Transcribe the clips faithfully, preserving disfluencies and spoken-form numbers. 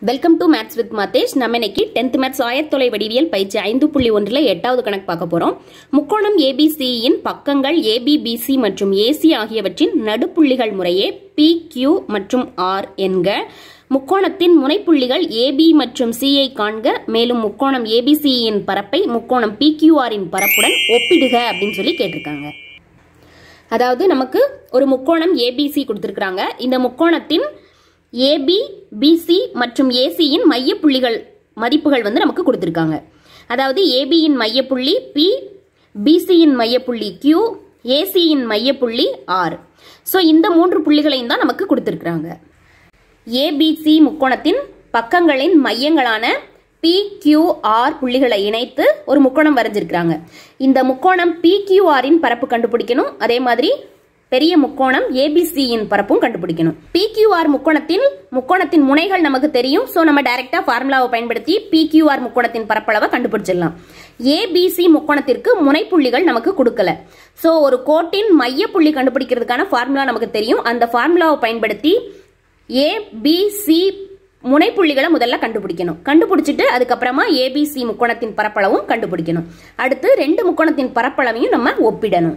Welcome to maths with Mathesh. நம்ம இன்னைக்கு tenth maths ஆயத்தொலை வடிவியல் பயிற்சி ஐந்து புள்ளி ஒன்றில் எட்டாவது கணக்கு பார்க்க போறோம். முக்கோணம் ஏபிசியின் பக்கங்கள் ஏபிபிசி மற்றும் ஏசி ஆகியவற்றின் நடுப்புள்ளிகள் முறையே பி கியூ மற்றும் ஆர் என்க. முக்கோணத்தின் முனைப்புள்ளிகள் ஏபி மற்றும் சியை காண்க. மேலும் முக்கோணம் ஏபிசியின் பரப்பை முக்கோணம் பிகியூஆரின் பரப்புடன் ஒப்பிடுக அப்படின்னு சொல்லி கேட்டிருக்காங்க. அதாவது நமக்கு ஒரு முக்கோணம் ஏபிசி கொடுத்திருக்காங்க. இந்த முக்கோணத்தின் ஏபி பிசி மற்றும் ஏசியின் மையப்புள்ளிகள் மதிப்புகள் வந்து நமக்கு கொடுத்திருக்காங்க. அதாவது ஏபியின் மையப்புள்ளி பி, பிசியின் மையப்புள்ளி கியூ, ஏசியின் மையப்புள்ளி ஆர். ஸோ இந்த மூன்று புள்ளிகளையும் தான் நமக்கு கொடுத்திருக்காங்க. ஏபிசி முக்கோணத்தின் பக்கங்களின் மையங்களான பி கியூ ஆர் புள்ளிகளை இணைத்து ஒரு முக்கோணம் வரைஞ்சிருக்கிறாங்க. இந்த முக்கோணம் பி கியூ ஆரின் பரப்பு கண்டுபிடிக்கணும். அதே மாதிரி பெரிய முக்கோணம் ஏபிசியின் பரப்பும் கண்டுபிடிக்கணும். பி கியூ ஆர் முக்கோணத்தின் முக்கோணத்தின் முனைகள் நமக்கு தெரியும். சோ நம்ம டைரக்டா ஃபார்முலாவை பயன்படுத்தி பி கியூ ஆர் முக்கோணத்தின் பரப்பளவை கண்டுபிடிச்சிடலாம். ஏபிசி முக்கோணத்திற்கு முனைப்புள்ளிகள் நமக்கு கொடுக்கல. சோ ஒரு கோட்டின் மைய புள்ளி கண்டுபிடிக்கிறதுக்கான ஃபார்முலா நமக்கு தெரியும். அந்த ஃபார்முலாவை பயன்படுத்தி ஏபிசி முனைப்புள்ளிகளை முதல்ல கண்டுபிடிக்கணும். கண்டுபிடிச்சிட்டு அதுக்கப்புறமா ஏபிசி முக்கோணத்தின் பரப்பளவும் கண்டுபிடிக்கணும். அடுத்து ரெண்டு முக்கோணத்தின் பரப்பளவையும் நம்ம ஒப்பிடணும்.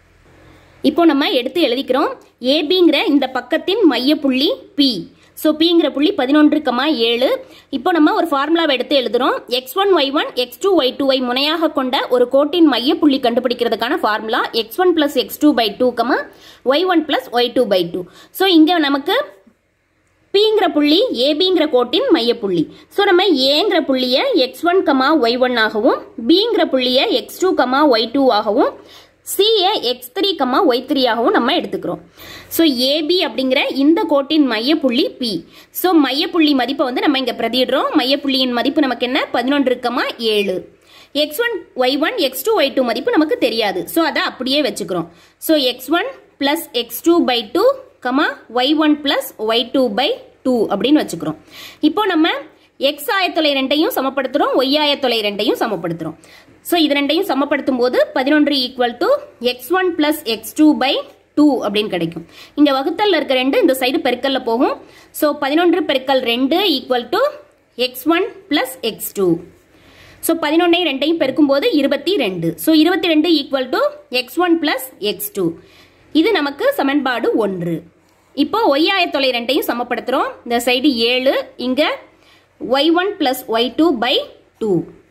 இப்போ நம்ம எடுத்து எழுதிக்கிறோம். ஏபிங்கிற இந்த பக்கத்தின் மையப்புள்ளி பி. ஸோ பிங்கிற புள்ளி பதினொன்று கமா ஏழு. இப்போ நம்ம ஒரு ஃபார்முலாவை எடுத்து எழுதுறோம். X one y one x two y two முனையாக கொண்ட ஒரு கோட்டின் மையப்புள்ளி கண்டுபிடிக்கிறதுக்கான formula x one plus x two by two comma y one plus y two by two. So இங்கே நமக்கு பிங்கிற புள்ளி ஏபிங்கிற கோட்டின் மையப்புள்ளி. ஸோ நம்ம ஏங்கிற புள்ளியை x one comma y one ஆகவும் பிங்கிற புள்ளியை x two comma y two ஆகவும் சிஏ x three comma y three ஆகவும் நம்ம எடுத்துக்கிறோம். ஸோ ஏபி அப்படிங்கிற இந்த கோட்டின் மையப்புள்ளி பி. ஸோ மையப்புள்ளி மதிப்பை வந்து நம்ம இங்கே பிரதியிடுறோம். மையப்புள்ளியின் மதிப்பு நமக்கு என்ன? பதினொன்று கமா ஏழு. X one y one x two y two மதிப்பு நமக்கு தெரியாது. ஸோ அதை அப்படியே வச்சுக்கிறோம். So x one plus x two by two comma y one plus y two by two அப்படின்னு வச்சுக்கிறோம். இப்போ நம்ம எக்ஸ் ஆயத்தொலை ரெண்டையும் சமப்படுத்துறோம், ஒய் ஆயத்தொலை ரெண்டையும் சமப்படுத்துறோம். ஸோ இது ரெண்டையும் சமப்படுத்தும் போது பதினொன்று equal to x one plus x two by two அப்படின்னு கிடைக்கும். இங்க வகுத்தல்ல இருக்க ரெண்டு இந்த சைடு பெருக்கல்ல போகும். ஸோ பதினொன்று பெருக்கல் ரெண்டு equal to x one plus x two. So பதினொன்னை ரெண்டையும் பெருக்கும் போது இருபத்தி ரெண்டு. ஸோ இருபத்தி ரெண்டு equal to x one plus x two. இது நமக்கு சமன்பாடு ஒன்று. இப்போ ஒய் ஆயத்தொலை ரெண்டையும் சமப்படுத்துறோம். இந்த சைடு ஏழு, இங்க y one plus y two by two.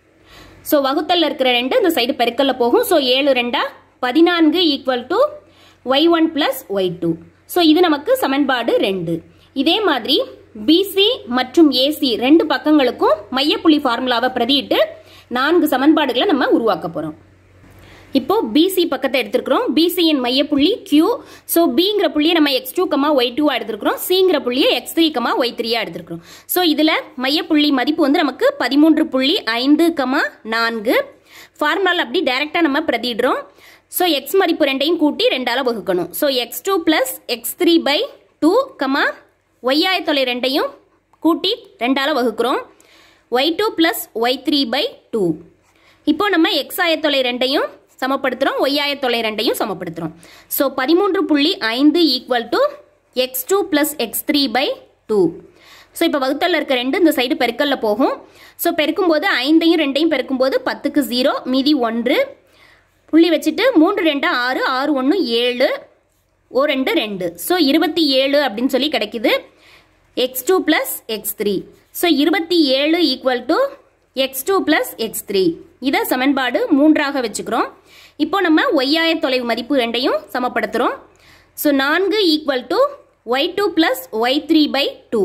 So வகுத்தல்ல இருக்கிற ரெண்டு இந்த சைடு பெருக்கல்ல போகும். ஸோ ஏழு ரெண்டா பதினான்கு equal to y one plus y two. So இது நமக்கு சமன்பாடு ரெண்டு. இதே மாதிரி பிசி மற்றும் ஏசி ரெண்டு பக்கங்களுக்கும் மையப்புள்ளி ஃபார்முலாவை பிரதியிட்டு நான்கு சமன்பாடுகளை நம்ம உருவாக்க போறோம். இப்போ பிசி பக்கத்தை எடுத்துக்கிறோம். பிசியின் மையப்புள்ளி கியூ. ஸோ பிங்கிற புள்ளியை நம்ம x two comma y two எடுத்துக்கிறோம். சிங்கிற புள்ளியை x three comma y three எடுத்துக்கிறோம். ஸோ இதுல மையப்புள்ளி மதிப்பு வந்து நமக்கு பதிமூன்று புள்ளி ஐந்து கமா நான்கு. ஃபார்முலா அப்படி டைரக்டா நம்ம பிரதிடுறோம். ஸோ எக்ஸ் மதிப்பு ரெண்டையும் கூட்டி ரெண்டால வகுக்கணும். So x two plus x three by two comma y ஆயத்தொலை ரெண்டையும் கூட்டி ரெண்டால வகுக்கிறோம். Y two plus y three by two. இப்போ நம்ம எக்ஸ் ஆயத்தொலை ரெண்டையும் சமப்படுத்துறோம், ஒய் ஆயத்தொலை ரெண்டையும் சமப்படுத்துறோம். ஸோ பதிமூன்று புள்ளி ஐந்து equal to x two plus x three by two. So இப்போ வகுத்தல்ல இருக்க ரெண்டு இந்த சைடு பெருக்கல்ல போகும். ஸோ பெருக்கும் போது ஐந்தையும் ரெண்டையும் பெருக்கும் போது பத்துக்கு ஜீரோ, மீதி ஒன்று. புள்ளி வச்சுட்டு மூன்று ரெண்டு ஆறு, ஆறு ஒன்று ஏழு, ஓ ரெண்டு ரெண்டு. ஸோ இருபத்தி ஏழு அப்படின்னு சொல்லி கிடைக்குது. X two plus x three. So இருபத்தி ஏழு equal to x two plus x three. இதை சமன்பாடு மூன்றாக வச்சுக்கிறோம். இப்போ நம்ம ஒய் ஆயத்தொலைவு மதிப்பு ரெண்டையும் சமப்படுத்துறோம். ஸோ நான்கு equal to y two plus y three by two.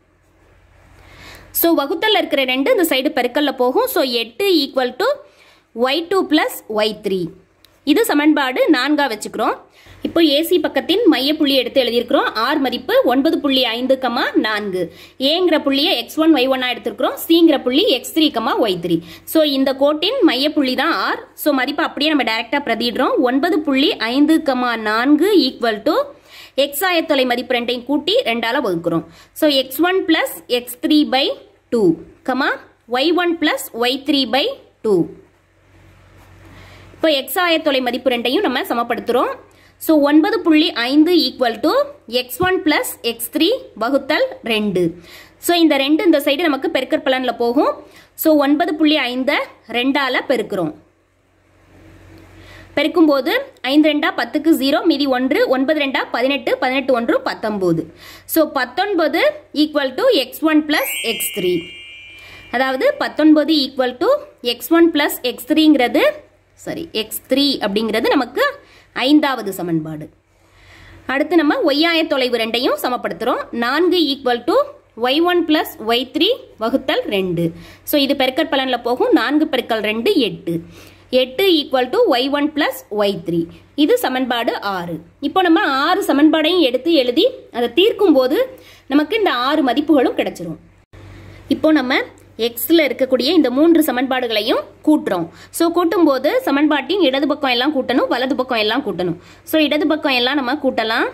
So வகுத்தல்ல இருக்கிற ரெண்டு இந்த சைடு பெருக்கல்ல போகும். ஸோ எட்டு equal to y two plus y three. இது சமன்பாடு நான்கா வச்சுக்கிறோம். இப்போ ஏசி பக்கத்தின் மைய புள்ளி எடுத்து எழுதியிருக்கிறோம். ஆர் மதிப்பு ஒன்பது புள்ளி ஐந்து கமா நான்கு. ஏங்கிற புள்ளியை எக்ஸ் ஒன் ஒய் ஒன்னா எடுத்திருக்கிறோம். சிங்கிற புள்ளி x three comma y three. So இந்த கோட்டின் மைய புள்ளி தான் ஆர். ஸோ மதிப்பு அப்படியே நம்ம டைரக்டா பிரதிடுறோம். ஒன்பது புள்ளி ஐந்து கமா நான்கு ஈக்குவல் டு எக்ஸ் ஆயத்தொலை மதிப்பு ரெண்டையும் கூட்டி ரெண்டால வகுக்கிறோம். So x one plus x three by two comma y one plus y three by two. இப்போ எக்ஸ் ஆயத்தொலை மதிப்பு ரெண்டையும் நம்ம சமப்படுத்துறோம். ஸோ ஒன்பது புள்ளி ஐந்து equal to x one plus x three வகுத்தல் ரெண்டு. ஸோ இந்த ரெண்டு இந்த சைடு நமக்கு பெருக்கற் பலன்ல போகும். ஸோ ஒன்பது புள்ளி ஐந்து ரெண்டால பெருக்கிறோம். பெருக்கும் போது ஐந்து ரெண்டா பத்துக்கு ஜீரோ, மீதி ஒன்று, ஒன்பது ரெண்டா பதினெட்டு, பதினெட்டு ஒன்று பத்தொன்பது. ஸோ பத்தொன்பது equal to x one plus x three. அதாவது பத்தொன்பது equal to x one plus x த்ரீங்கிறது சரி எக்ஸ் த்ரீ அப்படிங்கிறது நமக்கு ஐந்தாவது சமன்பாடு. அடுத்து நம்ம ஒய் ஆயத்தொலைவு ரெண்டையும் சமப்படுத்துறோம். நான்கு equal to y one plus y three வகுத்தல் ரெண்டு. ஸோ இது பெருக்கற் பலன்ல போகும். நான்கு பெருக்கல் ரெண்டு எட்டு. எட்டு equal to y one plus y three. இது சமன்பாடு ஆறு. இப்போ நம்ம ஆறு சமன்பாடையும் எடுத்து எழுதி அதை தீர்க்கும் போது நமக்கு இந்த ஆறு மதிப்புகளும் கிடைச்சிரும். இப்போ நம்ம எக்ஸ்ல இருக்கக்கூடிய இந்த மூன்று சமன்பாடுகளையும் கூட்டுறோம். ஸோ கூட்டும் போது சமன்பாட்டின் இடது பக்கம் எல்லாம் கூட்டணும், வலது பக்கம் எல்லாம் கூட்டணும். ஸோ இடது பக்கம் எல்லாம் நம்ம கூட்டலாம்.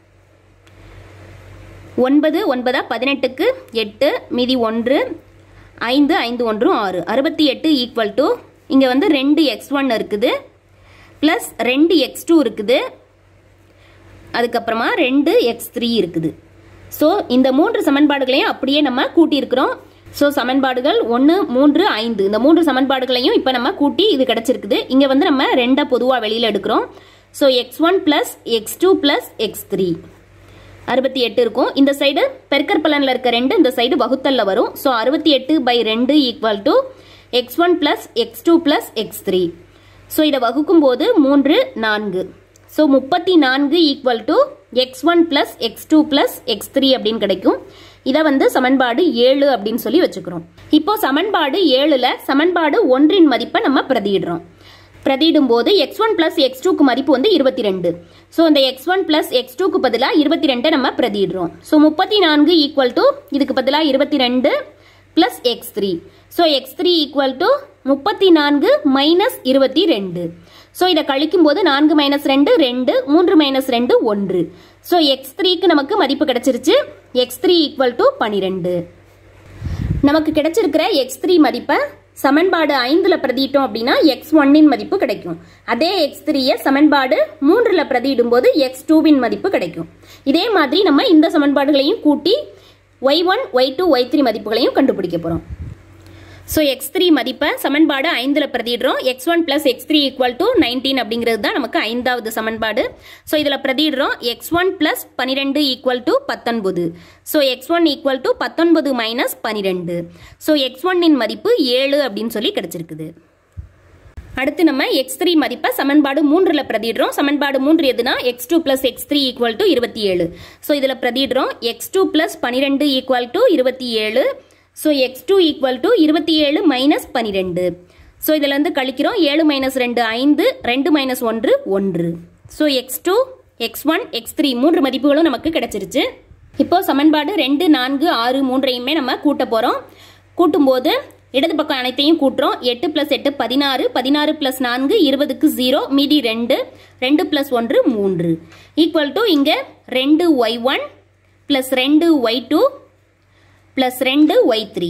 ஒன்பது ஒன்பதா பதினெட்டுக்கு எட்டு, மீதி ஒன்று, ஐந்து ஐந்து ஒன்று ஆறு, அறுபத்தி எட்டு ஈக்குவல் டு இங்கே வந்து ரெண்டு எக்ஸ் ஒன் இருக்குது ப்ளஸ் ரெண்டு எக்ஸ் டூ இருக்குது, அதுக்கப்புறமா ரெண்டு எக்ஸ் த்ரீ இருக்குது. ஸோ இந்த மூன்று சமன்பாடுகளையும் அப்படியே நம்ம கூட்டியிருக்கிறோம். ஸோ சமன்பாடுகள் ஒன்று மூன்று ஐந்து இந்த மூன்று சமன்பாடுகளையும் இப்போ நம்ம கூட்டி இது கிடைச்சிருக்குது. இங்கே வந்து நம்ம ரெண்டை பொதுவாக வெளியில் எடுக்கிறோம். So x one plus x two plus x three அறுபத்தி எட்டு இருக்கும். இந்த சைடு பெருக்கற் பலனில் இருக்க ரெண்டு இந்த சைடு வகுத்தல்ல வரும். ஸோ அறுபத்தி எட்டு பை ரெண்டு equal to x one plus x two plus x three. So இதை வகுக்கும் போது மூன்று நான்கு. ஸோ முப்பத்தி நான்கு equal to x one plus x two plus x three அப்படின்னு கிடைக்கும். இதை வந்து சமன்பாடு ஏழு அப்படின்னு சொல்லி வச்சுக்கிறோம். இப்போ சமன்பாடு ஏழுல சமன்பாடு ஒன்றின் மதிப்பை நம்ம பிரதியிடுறோம். பிரதியிடும் போது எக்ஸ் ஒன் பிளஸ் எக்ஸ் டூக்கு மதிப்பு வந்து இருபத்தி ரெண்டு. ஸோ இந்த எக்ஸ் ஒன் பிளஸ் எக்ஸ் டூக்கு பதிலாக இருபத்தி ரெண்டை நம்ம பிரதியிடுறோம். ஸோ முப்பத்தி நான்கு ஈக்குவல் டு இதுக்கு பதிலாக இருபத்தி ரெண்டு plus x three. So x three equal to முப்பத்தி நான்கு மைனஸ் இருபத்தி ரெண்டு. ஸோ இதை கழிக்கும் போது நான்கு மைனஸ் ரெண்டு ரெண்டு, மூன்று மைனஸ் ரெண்டு ஒன்று. ஸோ எக்ஸ் த்ரீக்கு நமக்கு மதிப்பு கிடைச்சிருச்சு. எக்ஸ் த்ரீ ஈக்குவல் டு பன்னிரெண்டு. நமக்கு கிடைச்சிருக்கிற எக்ஸ் த்ரீ மதிப்பை சமன்பாடு ஐந்துல பிரதியிட்டோம் அப்படின்னா எக்ஸ் ஒன்னின் மதிப்பு கிடைக்கும். அதே எக்ஸ் த்ரீயை சமன்பாடு மூன்றுல பிரதியிடும் போது எக்ஸ் டூவின் மதிப்பு கிடைக்கும். இதே மாதிரி நம்ம இந்த சமன்பாடுகளையும் கூட்டி y one y two y three மதிப்புகளையும் கண்டுபிடிக்க போறோம். ஸோ எக்ஸ் த்ரீ மதிப்பை சமன்பாடு ஐந்தில் பிரதியிடுறோம். X one plus x three equal to nineteen அப்படிங்கிறது தான் நமக்கு ஐந்தாவது சமன்பாடு. ஸோ இதில் பிரதியிடுறோம். எக்ஸ் ஒன் பிளஸ் பன்னிரெண்டு ஈக்குவல் டு பத்தொன்பது. So x one equal to பத்தொன்பது மைனஸ் பன்னிரெண்டு. ஸோ எக்ஸ் ஒன்னின் மதிப்பு ஏழு அப்படின்னு சொல்லி கிடைச்சிருக்குது. அடுத்து நம்ம எக்ஸ் த்ரீ மதிப்பை சமன்பாடு மூன்றுல பிரதியிடுறோம். சமன்பாடு மூன்று எதுனா x two plus x three equal to இருபத்தி ஏழு. ஸோ இதில் பிரதியிடுறோம். எக்ஸ் டூ பிளஸ் பன்னிரெண்டு ஈக்குவல் டு இருபத்தி ஏழு. So x two equal to இருபத்தி ஏழு மைனஸ் பன்னிரெண்டு. ஸோ இதில் இருந்து கழிக்கிறோம். ஏழு மைனஸ் ரெண்டு ஐந்து, ரெண்டு மைனஸ் ஒன்று ஒன்று. So x two x one x three மூன்று மதிப்புகளும் நமக்கு கிடைச்சிருச்சு. இப்போ சமன்பாடு ரெண்டு நான்கு ஆறு மூன்றையுமே நம்ம கூட்ட போகிறோம். கூட்டும்போது இடது பக்கம் அனைத்தையும் கூட்டுறோம். எட்டு பிளஸ் எட்டு பதினாறு, பதினாறு பிளஸ் நான்கு இருபதுக்கு ஜீரோ, மீதி ரெண்டு, ரெண்டு பிளஸ் ஒன்று மூன்று ஈக்குவல் டு இங்கே ரெண்டு ஒய் ஒன் பிளஸ் ரெண்டு ஒய் டூ பிளஸ் ரெண்டு ஒய் த்ரீ.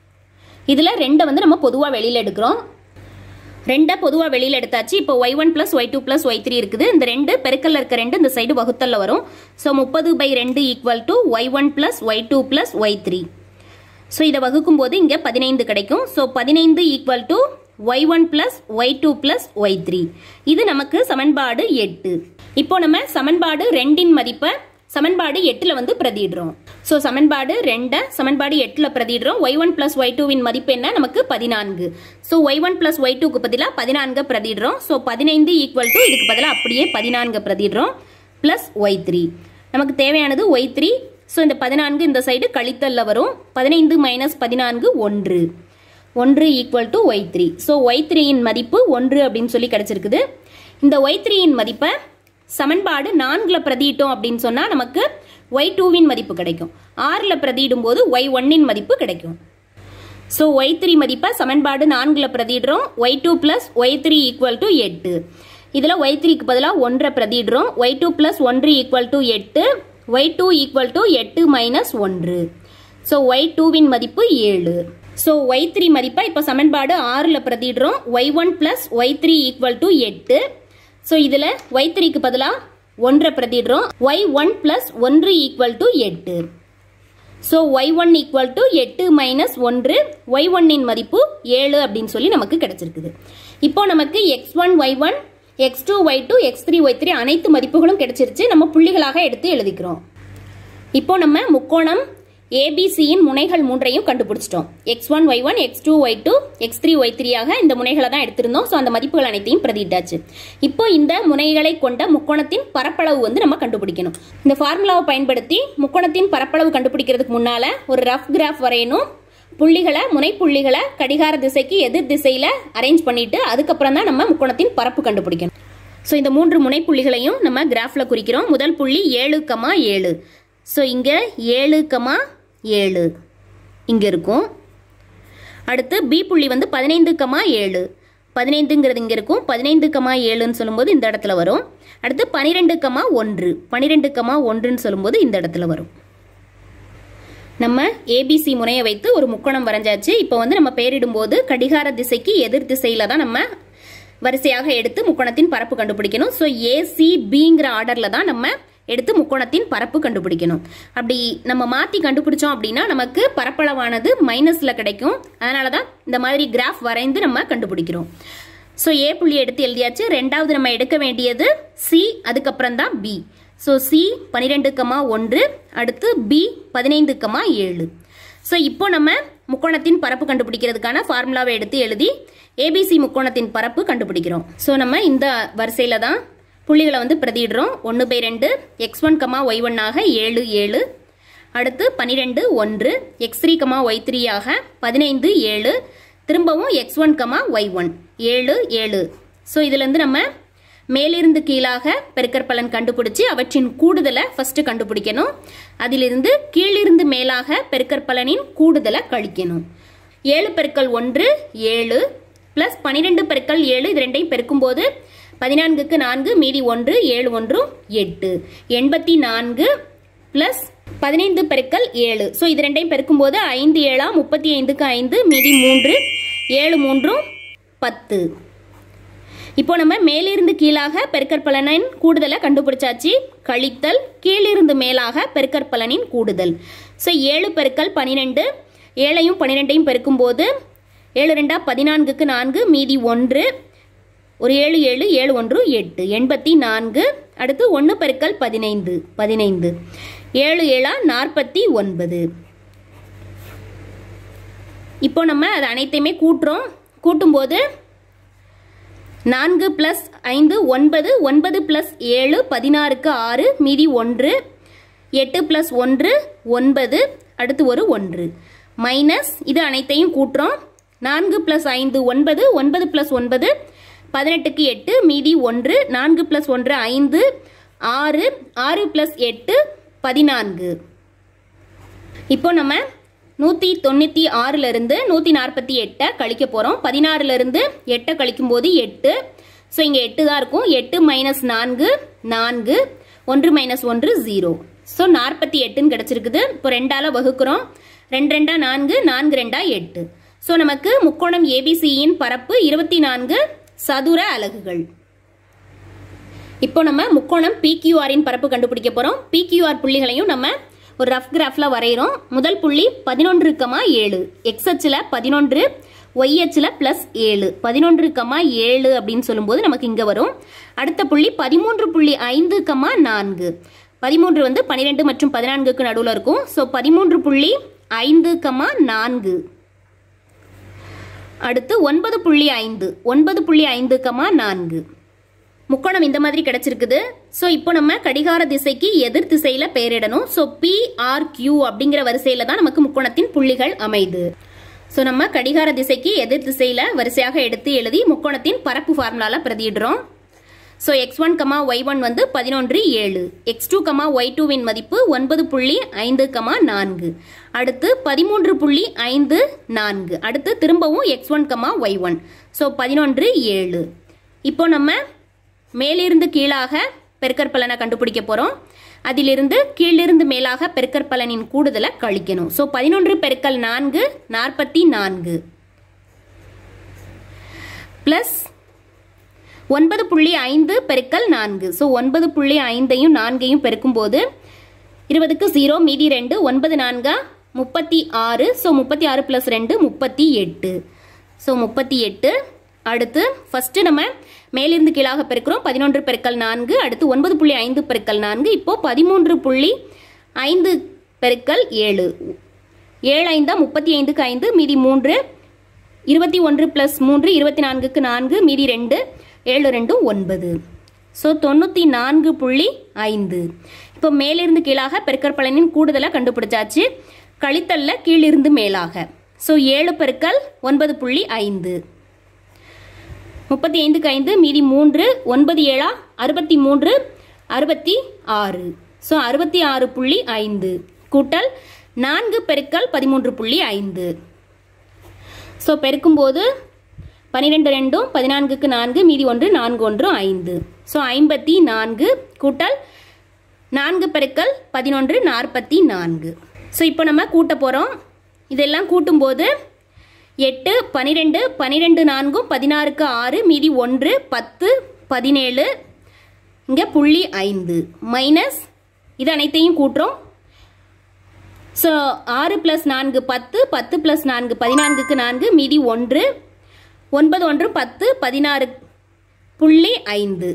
இதில் ரெண்டை வந்து நம்ம பொதுவாக வெளியில் எடுக்கிறோம். ரெண்டை பொதுவாக வெளியில் எடுத்தாச்சு. இப்போ y one plus y two plus y three இருக்குது. இந்த ரெண்டு பெருக்கல்ல இருக்க ரெண்டு இந்த சைடு வகுத்தல்ல வரும். ஸோ முப்பது பை ரெண்டு equal to y one plus y two plus y three. So இதை வகுக்கும் போது இங்கே பதினைந்து கிடைக்கும். ஸோ பதினைந்து equal to y one plus y two plus y three. இது நமக்கு சமன்பாடு எட்டு. இப்போ நம்ம சமன்பாடு ரெண்டின் மதிப்பை சமன்பாடு எட்டுல வந்து பிரதியிடுறோம். ஸோ சமன்பாடு ரெண்டை சமன்பாடு எட்டுல பிரதியிடுறோம். ஒய் ஒன் பிளஸ் ஒய் டூவின் மதிப்பு என்ன நமக்கு பதினான்கு. So y one plus y டூக்கு பதிலாக பதினான்கு பிரதியிடுறோம். ஸோ பதினைந்து ஈக்குவல் டு இதுக்கு பதிலாக அப்படியே பதினான்கு பிரதியிடுறோம் பிளஸ் ஒய் த்ரீ. நமக்கு தேவையானது ஒய் த்ரீ. ஸோ இந்த பதினான்கு இந்த சைடு கழித்தல்ல வரும். பதினைந்து மைனஸ் பதினான்கு ஒன்று. ஒன்று equal to y three. So y த்ரீயின் மதிப்பு ஒன்று அப்படின்னு சொல்லி கிடைச்சிருக்குது. இந்த ஒய் த்ரீயின் மதிப்பை சமன்பாடு நான்குல பிரதியிட்டோம் அப்படின்னு சொன்னா நமக்கு ஒய் டூவின் மதிப்பு கிடைக்கும். ஆறுல பிரதியிடும் போது ஒய் ஒன்னின் மதிப்பு கிடைக்கும். ஸோ ஒய் த்ரீ மதிப்பை சமன்பாடு நான்குல பிரதியிடுறோம். Y two plus y three equal to எட்டு. இதில் ஒய் த்ரீக்கு பதிலாக ஒன்றை பிரதியிடுறோம். ஒய் டூ பிளஸ் ஒன்று ஈக்குவல் டு எட்டு. ஒய் டூ ஈக்குவல் டு எட்டு மைனஸ் ஒன்று. ஸோ ஒய் டூவின் மதிப்பு ஏழு. ஸோ ஒய் த்ரீ மதிப்பை இப்போ சமன்பாடு ஆறுல பிரதியிடுறோம். Y one plus y three equal to எட்டு. ஸோ இதில் ஒய் த்ரீக்கு பதிலாக ஒன்றை பிரதிடுறோம். ஒய் ஒன் பிளஸ் ஒன்று ஈக்குவல் டு எட்டு. So y one equal to எட்டு மைனஸ் ஒன்று, ஒய் ஒன்னின் மதிப்பு ஏழு அப்படின்னு சொல்லி நமக்கு கிடைச்சிருக்குது. இப்போ நமக்கு x one y one, x two y two, x three y three அனைத்து மதிப்புகளும் கிடைச்சிருச்சு. நம்ம புள்ளிகளாக எடுத்து எழுதிக்கிறோம். இப்போ நம்ம முக்கோணம் ஏபிசியின் முனைகள் மூன்றையும் கண்டுபிடிச்சிட்டோம். X one y one, x two y two, x three y three ஆக இந்த முனைகளை தான் எடுத்திருந்தோம். ஸோ அந்த மதிப்புகள் அனைத்தையும் பிரதிட்டாச்சு. இப்போ இந்த முனைகளை கொண்ட முக்கோணத்தின் பரப்பளவு வந்து நம்ம கண்டுபிடிக்கணும். இந்த ஃபார்முலாவை பயன்படுத்தி முக்கோணத்தின் பரப்பளவு கண்டுபிடிக்கிறதுக்கு முன்னால ஒரு ரஃப் கிராஃப் வரையணும். புள்ளிகளை, முனை புள்ளிகளை கடிகார திசைக்கு எதிர் திசையில அரேஞ்ச் பண்ணிட்டு அதுக்கப்புறம் தான் நம்ம முக்கோணத்தின் பரப்பு கண்டுபிடிக்கணும். ஸோ இந்த மூன்று முனை புள்ளிகளையும் நம்ம கிராஃப்ல குறிக்கிறோம். முதல் புள்ளி ஏழு கமா ஏழு. ஸோ இங்க ஏழு கமா ஏழு இங்க இருக்கும். அடுத்து பி புள்ளி வந்து பதினைந்து கமா ஏழு, பதினைந்துங்கிறது இங்க இருக்கும். பதினைந்து கமா ஏழுன்னு சொல்லும்போது இந்த இடத்துல வரும். அடுத்து பனிரெண்டு கமா ஒன்று, பனிரெண்டு கமா ஒன்றுன்னு சொல்லும்போது இந்த இடத்துல வரும். நம்ம ஏபிசி முனையை வைத்து ஒரு முக்கோணம் வரைஞ்சாச்சு. இப்போ வந்து நம்ம பெயரிடும் போது கடிகார திசைக்கு எதிர் திசையில தான் நம்ம வரிசையாக எடுத்து முக்கோணத்தின் பரப்பு கண்டுபிடிக்கணும். ஸோ ஏசிபிங்கிற ஆர்டர்ல தான் நம்ம எடுத்து முக்கோணத்தின் பரப்பு கண்டுபிடிக்கணும். அப்படி நம்ம மாற்றி கண்டுபிடிச்சோம் அப்படின்னா நமக்கு பரப்பளவானது மைனஸ்ல கிடைக்கும். அதனால தான் இந்த மாதிரி கிராஃப் வரைந்து நம்ம கண்டுபிடிக்கிறோம். ஸோ ஏ புள்ளி எடுத்து எழுதியாச்சு. ரெண்டாவது நம்ம எடுக்க வேண்டியது சி, அதுக்கப்புறம் தான் பி. ஸோ சி பனிரெண்டு கமா ஒன்று, அடுத்து பி பதினைந்து கமா ஏழு. ஸோ இப்போ நம்ம முக்கோணத்தின் பரப்பு கண்டுபிடிக்கிறதுக்கான ஃபார்முலாவை எடுத்து எழுதி ஏபிசி முக்கோணத்தின் பரப்பு கண்டுபிடிக்கிறோம். ஸோ நம்ம இந்த வரிசையில தான் புள்ளிகளை வந்து பிரதிடுறோம். ஒன்று பை ரெண்டு, x one comma y one ஆக ஏழு ஏழு, அடுத்து பனிரெண்டு ஒன்று, x three comma y three ஆக பதினைந்து ஏழு, திரும்பவும் x one comma y one ஏழு ஏழு. ஸோ இதுலேருந்து நம்ம மேலிருந்து கீழாக பெருக்கற்பலன் கண்டுபிடிச்சு அவற்றின் கூடுதலை ஃபர்ஸ்ட் கண்டுபிடிக்கணும். அதிலிருந்து கீழிருந்து மேலாக பெருக்கற்பலனின் கூடுதலை கழிக்கணும். ஏழு பெருக்கல் ஒன்று ஏழு, பிளஸ் பனிரெண்டு பெருக்கல் ஏழு, இது ரெண்டையும் பெருக்கும் போது பதினான்குக்கு நான்கு, மீதி ஒன்று, ஏழு ஒன்றும் எட்டு, எண்பத்தி நான்கு பிளஸ் பதினைந்து பெருக்கல் ஏழு. ஸோ இது ரெண்டையும் பெருக்கும் போது ஐந்து ஏழா முப்பத்தி ஐந்துக்கு ஐந்து, மீதி மூன்று, ஏழு மூன்றும் பத்து. இப்போ நம்ம மேலிருந்து கீழாக பெருக்கற்பலனின் கூடுதலை கண்டுபிடிச்சாச்சு. கழித்தல் கீழிருந்து மேலாக பெருக்கற்பலனின் கூடுதல். ஸோ ஏழு பெருக்கல் பனிரெண்டு, ஏழையும் பனிரெண்டையும் பெருக்கும் போது ஏழு ரெண்டா பதினான்குக்கு நான்கு, மீதி ஒன்று, ஒரு ஏழு ஏழு, ஏழு ஒன்று எட்டு, எண்பத்தி நான்கு. அடுத்து ஒன்று பெருக்கல் பதினைந்து, பதினைந்து, ஏழு ஏழா நாற்பத்தி ஒன்பது. இப்போ நம்ம அது அனைத்தையுமே கூட்டுறோம். கூட்டும்போது நான்கு பிளஸ் ஐந்து ஒன்பது, ஒன்பது பிளஸ் ஏழு பதினாறுக்கு ஆறு, மீதி ஒன்று, எட்டு பிளஸ் ஒன்று ஒன்பது, அடுத்து ஒரு ஒன்று, மைனஸ் இது அனைத்தையும் கூட்டுறோம். நான்கு பிளஸ் ஐந்து ஒன்பது, ஒன்பது பிளஸ் ஒன்பது பதினெட்டுக்கு எட்டு, மீதி ஒன்று, நான்கு பிளஸ் ஒன்று ஐந்து, ஆறு, ஆறு பிளஸ் எட்டு பதினான்கு. இப்போ நம்ம நூற்றி தொண்ணூற்றி ஆறுல இருந்து நூற்றி நாற்பத்தி எட்டை கழிக்க போகிறோம். பதினாறுல இருந்து எட்டை கழிக்கும் போது எட்டு. ஸோ இங்கே எட்டு தான் இருக்கும். எட்டு மைனஸ் நான்கு நான்கு, ஒன்று மைனஸ் ஒன்று ஜீரோ. ஸோ நாற்பத்தி எட்டுன்னு கிடச்சிருக்குது. இப்போ ரெண்டால் வகுக்கிறோம். ரெண்டு ரெண்டா நான்கு, நான்கு ரெண்டா எட்டு. ஸோ நமக்கு முக்கோணம் ஏபிசியின் பரப்பு இருபத்தி நான்கு சதுர அலகுகள். இப்போ நம்ம முக்கோணம் பிக்யூஆரின் பரப்பு கண்டுபிடிக்க போகிறோம். பிக்யூஆர் புள்ளிகளையும் நம்ம ஒரு ரஃப் கிராஃப்ல வரைகிறோம். முதல் புள்ளி பதினொன்று கமா ஏழு, எக்ஸ் அச்சில் பதினொன்று, ஒய் அச்சில் பிளஸ் ஏழு, பதினொன்று கமா ஏழு அப்படின்னு சொல்லும்போது நமக்கு இங்கே வரும். அடுத்த புள்ளி பதிமூன்று புள்ளி ஐந்து கமா நான்கு, பதிமூன்று வந்து பன்னிரெண்டு மற்றும் பதினான்குக்கு நடுவில் இருக்கும். ஸோ பதிமூன்று புள்ளி ஐந்து கமா நான்கு. அடுத்து ஒன்பது புள்ளி ஐந்து, ஒன்பது புள்ளி ஐந்து கமா நான்கு. முக்கோணம் இந்த மாதிரி கிடைச்சிருக்குது. ஸோ இப்போ நம்ம கடிகார திசைக்கு எதிர் திசையில பெயரிடணும். ஸோ பி ஆர் கியூ அப்படிங்கிற வரிசையில தான் நமக்கு முக்கோணத்தின் புள்ளிகள் அமைது. ஸோ நம்ம கடிகார திசைக்கு எதிர் திசையில வரிசையாக எடுத்து எழுதி முக்கோணத்தின் பரப்பு ஃபார்முலால பிரதியிடுறோம். So x one comma y one வந்து பதினொன்று ஏழு, எக்ஸ் டூ கமா ஒய் டூவின் மதிப்பு ஒன்பது புள்ளி ஐந்து கமா நான்கு, அடுத்து பதிமூன்று புள்ளி ஐந்து நான்கு, அடுத்து திரும்பவும் x one comma y one. So பதினொன்று ஏழு. இப்போ நம்ம மேலிருந்து கீழாக பெருக்கற்பலனை கண்டுபிடிக்க போகிறோம். அதிலிருந்து கீழிருந்து மேலாக பெருக்கற்பலனின் கூடுதலை கழிக்கணும். ஸோ பதினொன்று பெருக்கல் நான்கு நாற்பத்தி நான்கு பிளஸ் ஒன்பது புள்ளி ஐந்து பெருக்கல் நான்கு. ஸோ ஒன்பது புள்ளி ஐந்தையும் நான்கையும் பெருக்கும் போது இருபதுக்கு ஜீரோ, மீதி ரெண்டு, ஒன்பது நான்கா முப்பத்தி ஆறு. ஸோ முப்பத்தி ஆறு பிளஸ் ரெண்டு முப்பத்தி எட்டு. ஸோ முப்பத்தி எட்டு. அடுத்து ஃபர்ஸ்ட் நம்ம மேலிருந்து கீழாக பெருக்கிறோம். பதினொன்று பெருக்கல் நான்கு. அடுத்து ஒன்பது புள்ளி ஐந்து பெருக்கல் நான்கு. இப்போ பதிமூன்று புள்ளி ஐந்து பெருக்கல் ஏழு. ஏழு ஐந்தா முப்பத்தி ஐந்துக்கு ஐந்து, மீதி மூன்று. இருபத்தி ஒன்று பிளஸ் மூன்று இருபத்தி நான்குக்கு நான்கு, மீதி ரெண்டு. ஏழு ரெண்டு ஒன்பது. ஸோ தொண்ணூற்றி நான்கு புள்ளி ஐந்து. இப்போ மேலிருந்து கீழாக பெருக்கற்பலனின் கூடுதலை கண்டுபிடிச்சாச்சு. கழித்தல்ல கீழிருந்து மேலாக. ஸோ ஏழு பெருக்கல் ஒன்பது புள்ளி ஐந்து. முப்பத்தி ஐந்துக்கு ஐந்து, மீதி மூன்று. ஒன்பது ஏழா அறுபத்தி மூன்று, அறுபத்தி ஆறு. ஸோ அறுபத்தி ஆறு புள்ளி ஐந்து கூட்டல் நான்கு பெருக்கல் பதிமூன்று புள்ளி ஐந்து. ஸோ பெருக்கும்போது பன்னிரெண்டு ரெண்டும் பதினான்குக்கு நான்கு, மீதி ஒன்று. நான்கு ஒன்று ஐந்து. ஸோ ஐம்பத்தி நான்கு கூட்டல் நான்கு பெருக்கல் பதினொன்று நாற்பத்தி நான்கு. ஸோ இப்போ நம்ம கூட்ட போகிறோம். இதெல்லாம் கூட்டும்போது எட்டு பன்னிரெண்டு பன்னிரெண்டு நான்கும் பதினாறுக்கு ஆறு, மீதி ஒன்று. பத்து பதினேழு, இங்கே புள்ளி ஐந்து மைனஸ் இது அனைத்தையும் கூட்டுறோம். ஸோ ஆறு பிளஸ் நான்கு பத்து, பத்து பிளஸ் நான்கு பதினான்குக்கு நான்கு, மீதி ஒன்று. ஒன்பது ஒன்று பத்து, பதினாறு புள்ளி ஐந்து.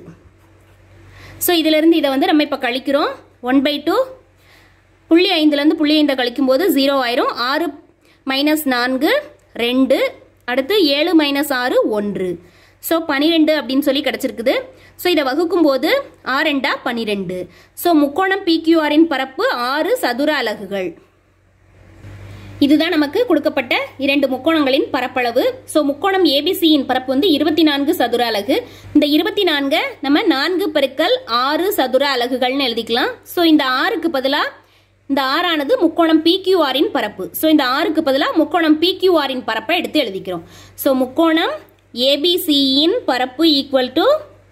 ஸோ இதிலிருந்து இதை வந்து நம்ம இப்போ கழிக்கிறோம். ஒன் பை டூ புள்ளி ஐந்துலேருந்து புள்ளி ஐந்தை கழிக்கும் போது ஜீரோ ஆயிரும். ஆறு மைனஸ் நான்கு ரெண்டு. அடுத்து ஏழு மைனஸ் ஆறு ஒன்று. ஸோ பன்னிரெண்டு அப்படின்னு சொல்லி கிடச்சிருக்குது. ஸோ இதை வகுக்கும் போது ஆறு ரெண்டா பன்னிரெண்டு. ஸோ முக்கோணம் பிக்யூஆரின் பரப்பு ஆறு சதுர அலகுகள். இதுதான் நமக்கு கொடுக்கப்பட்ட இரண்டு முக்கோணங்களின் பரப்பளவு. ஸோ முக்கோணம் ஏபிசியின் பரப்பு வந்து இருபத்தி நான்கு சதுர அலகு. இந்த இருபத்தி நான்கு நம்ம நான்கு பெருக்கல் ஆறு சதுர அலகுகள்னு எழுதிக்கலாம். ஸோ இந்த ஆறுக்கு பதிலாக இந்த ஆறானது முக்கோணம் பிக்யூஆரின் பரப்பு. ஸோ இந்த ஆறுக்கு பதிலாக முக்கோணம் பிக்யூஆரின் பரப்பை எடுத்து எழுதிக்கிறோம். ஸோ முக்கோணம் ஏபிசியின் பரப்பு ஈக்குவல் டு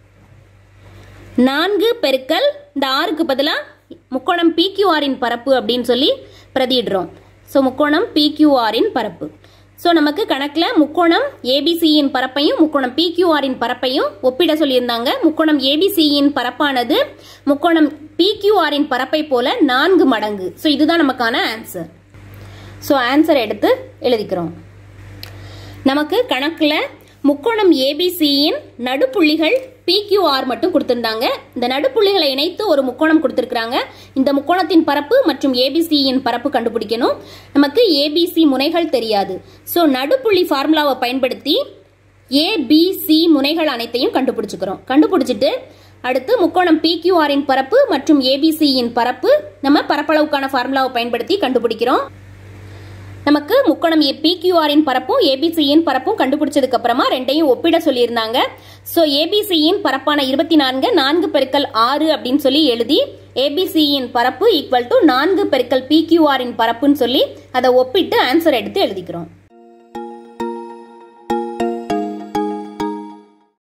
நான்கு பெருக்கல் இந்த ஆறுக்கு பதிலாக முக்கோணம் பிக்யூஆரின் பரப்பு அப்படின்னு சொல்லி பிரதியிடுறோம். ஸோ முக்கோணம் பிக்யூஆரின் பரப்பு. ஸோ நமக்கு கணக்கில் முக்கோணம் ஏபிசியின் பரப்பையும் முக்கோணம் பிக்யூஆரின் பரப்பையும் ஒப்பிட சொல்லியிருந்தாங்க. முக்கோணம் ஏபிசியின் பரப்பானது முக்கோணம் பிக்யூஆரின் பரப்பை போல நான்கு மடங்கு. ஸோ இதுதான் நமக்கான ஆன்சர். ஸோ ஆன்சர் எடுத்து எழுதிக்கிறோம். நமக்கு கணக்கில் முக்கோணம் ஏபிசியின் நடுப்புள்ளிகள் பிக்யூஆர் மட்டும் கொடுத்திருந்தாங்க. இந்த நடுப்புள்ளிகளை இணைத்து ஒரு முக்கோணம் கொடுத்திருக்காங்க. இந்த முக்கோணத்தின் பரப்பு மற்றும் ஏபிசியின் பரப்பு கண்டுபிடிக்கணும். நமக்கு ஏபிசி முனைகள் தெரியாது. ஸோ நடுப்புள்ளி ஃபார்முலாவை பயன்படுத்தி ஏபிசி முனைகள் அனைத்தையும் கண்டுபிடிச்சுக்கிறோம். கண்டுபிடிச்சிட்டு அடுத்து முக்கோணம் பிக்யூஆரின் பரப்பு மற்றும் ஏபிசியின் பரப்பு நம்ம பரப்பளவுக்கான ஃபார்முலாவை பயன்படுத்தி கண்டுபிடிக்கிறோம். நமக்கு முக்கோணம் பிக்யூஆரின் பரப்பும் ஏபிசியின் பரப்பும் கண்டுபிடிச்சதுக்கு அப்புறமா ரெண்டையும் ஒப்பிட சொல்லியிருந்தாங்க. ஸோ ஏபிசியின் பரப்பான இருபத்தி நான்கு நான்கு பெருக்கல் ஆறு அப்படின்னு சொல்லி எழுதி ஏபிசியின் பரப்பு ஈக்குவல் டு நான்கு பெருக்கல் பிக்யூஆரின் பரப்புன்னு சொல்லி அதை ஒப்பிட்டு ஆன்சர் எடுத்து எழுதிக்கிறோம்.